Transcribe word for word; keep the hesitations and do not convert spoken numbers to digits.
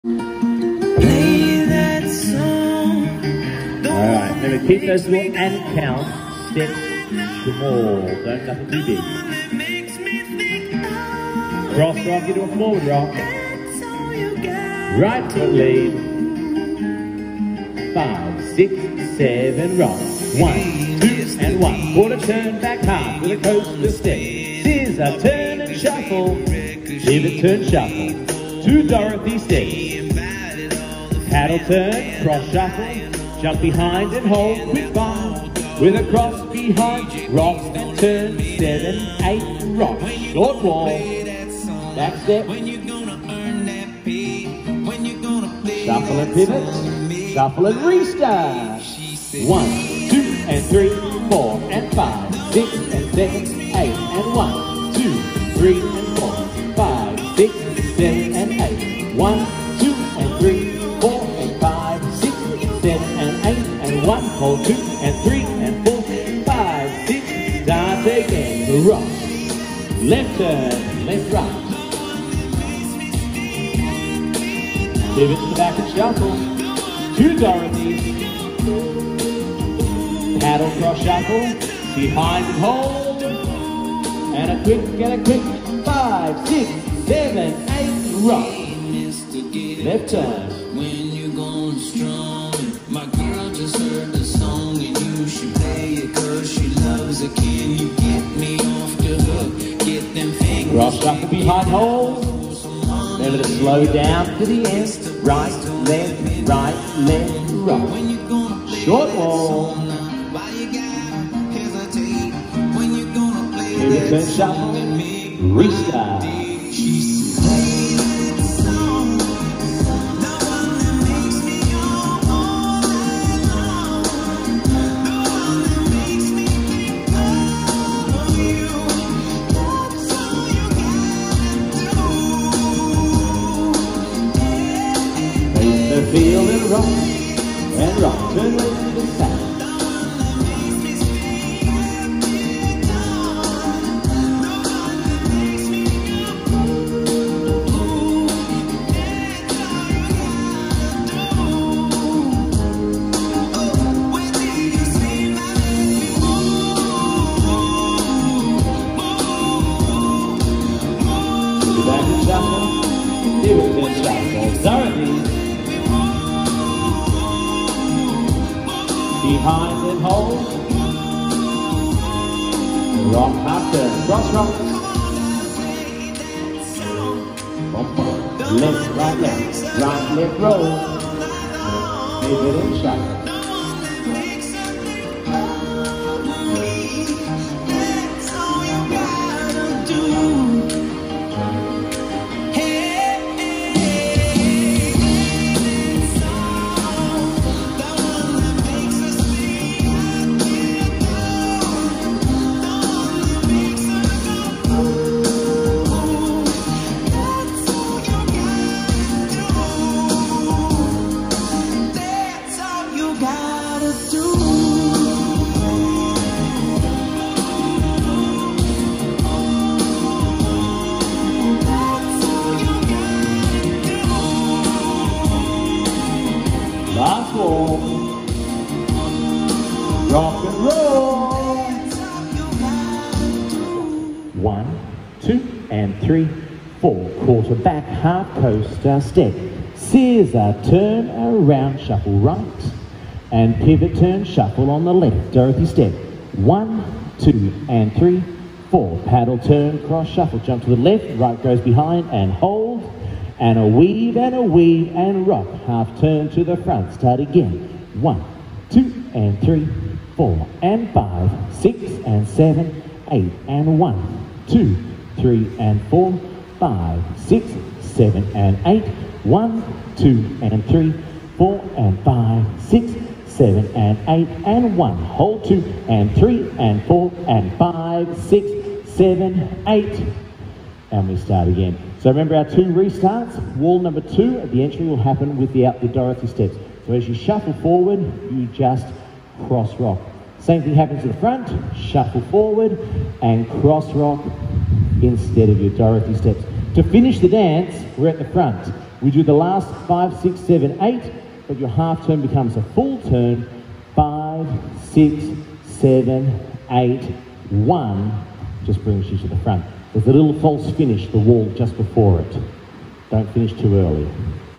Play that song. Alright, remember keep those little and count steps small, don't nothing too big. Cross rock into a forward rock. Right foot lead. Five, six, seven, rock. One, two, and one. Quarter turn back half with a coaster step. Scissor, turn and shuffle. Pivot, turn, shuffle. Two Dorothy steps. Paddle turn, cross shuffle. Jump behind and hold, quick bar. With a cross behind, rock and turn. Seven, eight, rock. Short wall. Back step. Shuffle and pivot. Shuffle and restart. One, two, and three, four, and five, six, and seven, eight, and one, two, three, and four, five, six, seven, and eight. One, two, and three, four, and five, six, seven, and eight, and one. Hold two, and three, and four, five, six. Start again. Rock. Left turn, left right. Pivot to the back and shuffle. Two Dorothy's. Paddle, cross, shuffle. Behind and hold. And a quick, and a quick. Five, six, seven, eight, rock. Left turn. When you're going strong, my girl just heard the song and you should play it cause she loves it. Can you get me off the hook? Get them fingers. Cross shuffle behind hold. Remember to slow down to the end. Right, left, right, left, right. Short wall. Pivot, turn, shuffle. Restart. Feel and rock, and rock, turn left to the south. To the back and shuffle, pivot and shuffle, Dorothy. Behind and hold. Rock, half turn, cross rock. Left, right, left, right, left, roll. Pivot and shuffle. Last wall. Rock and roll. One, two, and three, four. Quarter back, half coaster step. Scissor, turn around, shuffle right. And pivot, turn, shuffle on the left. Dorothy step. One, two, and three, four. Paddle, turn, cross, shuffle. Jump to the left, right goes behind, and hold. And a weave, and a weave, and rock. Half turn to the front. Start again. One, two, and three, four, and five, six, and seven, eight, and one, two, three, and four, five, six, seven, and eight, one, two, and three, four, and five, six, seven, and eight, and one. Hold two, and three, and four, and five, six, seven, eight. And we start again. So remember our two restarts. Wall number two at the entry will happen with the, the Dorothy steps. So as you shuffle forward, you just cross rock. Same thing happens at the front. Shuffle forward and cross rock instead of your Dorothy steps. To finish the dance, we're at the front. We do the last five, six, seven, eight, but your half turn becomes a full turn. Five, six, seven, eight, one. Just brings you to the front. There's a little false finish, the wall just before it. Don't finish too early.